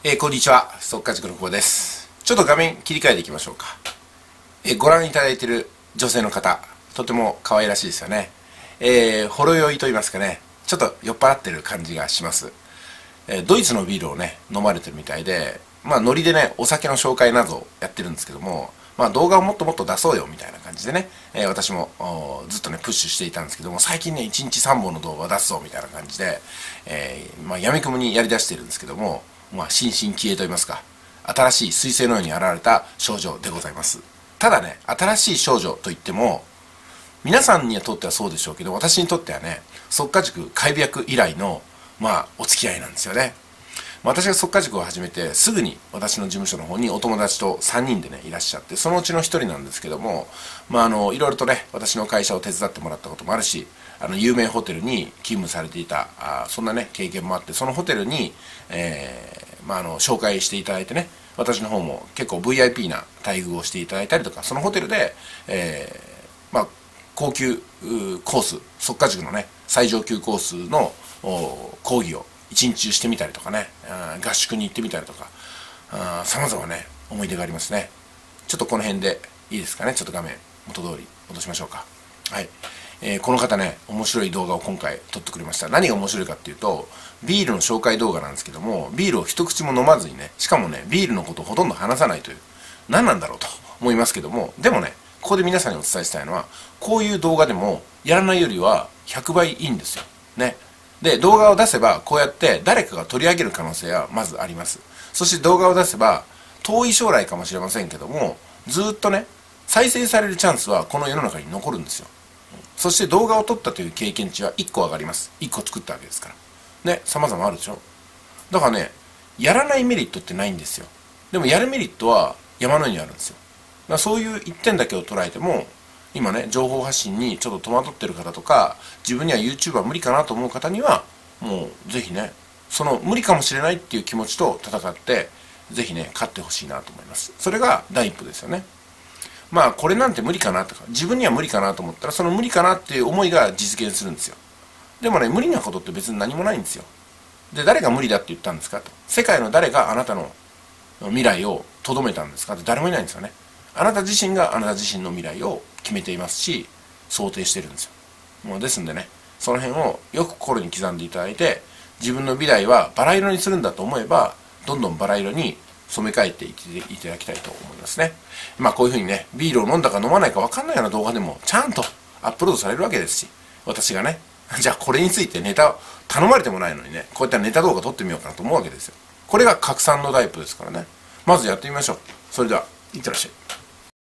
こんにちは。速稼塾の久保です。ちょっと画面切り替えていきましょうか。ご覧いただいている女性の方、とても可愛らしいですよね。ほろ酔いと言いますかね、ちょっと酔っ払ってる感じがします。ドイツのビールをね、飲まれてるみたいで、ノリでね、お酒の紹介などをやってるんですけども、動画をもっともっと出そうよみたいな感じでね、私もずっとね、プッシュしていたんですけども、最近ね、1日3本の動画を出すぞみたいな感じで、やみくもにやり出してるんですけども、新進気鋭といいますか、新しい彗星のように現れた少女でございます。ただね、新しい少女といっても、皆さんにとってはそうでしょうけど、私にとってはね、速稼塾開闢以来の、お付き合いなんですよね。私が速稼塾を始めてすぐに私の事務所の方にお友達と3人でねいらっしゃって、そのうちの1人なんですけども、いろいろとね私の会社を手伝ってもらったこともあるし、有名ホテルに勤務されていたそんなね経験もあって、そのホテルに、紹介していただいてね、私の方も結構 VIP な待遇をしていただいたりとか、そのホテルで、高級コース、速稼塾のね最上級コースの講義を一日中してみたりとかね、合宿に行ってみたりとか、様々ね思い出がありますね。ちょっとこの辺でいいですかね。ちょっと画面元通り戻しましょうか。はい、この方ね面白い動画を今回撮ってくれました。何が面白いかっていうと、ビールの紹介動画なんですけども、ビールを一口も飲まずにね、しかもねビールのことをほとんど話さないという、何なんだろうと思いますけども、でもねここで皆さんにお伝えしたいのは、こういう動画でもやらないよりは100倍いいんですよね。で、動画を出せばこうやって誰かが取り上げる可能性はまずあります。そして動画を出せば遠い将来かもしれませんけども、ずっとね再生されるチャンスはこの世の中に残るんですよ。そして動画を撮ったという経験値は1個上がります。1個作ったわけですからね。様々あるでしょ。だからね、やらないメリットってないんですよ。でもやるメリットは山のようにあるんですよ。だからそういう一点だけを捉えても、今ね情報発信にちょっと戸惑ってる方とか、自分には YouTube は無理かなと思う方には、もうぜひねその無理かもしれないっていう気持ちと戦って、ぜひね勝ってほしいなと思います。それが第一歩ですよね。これなんて無理かなとか、自分には無理かなと思ったら、その無理かなっていう思いが実現するんですよ。でもね、無理なことって別に何もないんですよ。で、誰が無理だって言ったんですかと。世界の誰があなたの未来をとどめたんですかって、誰もいないんですよね。あなた自身があなた自身の未来を決めていますし、想定してるんですよ。もうですんでね、その辺をよく心に刻んでいただいて、自分の未来はバラ色にするんだと思えば、どんどんバラ色に染め替えていただきたいと思いますね。こういうふうにね、ビールを飲んだか飲まないか分かんないような動画でもちゃんとアップロードされるわけですし、私がね、じゃあこれについてネタを頼まれてもないのにね、こういったネタ動画撮ってみようかなと思うわけですよ。これが拡散の第一歩ですからね。まずやってみましょう。それでは、いってらっしゃい。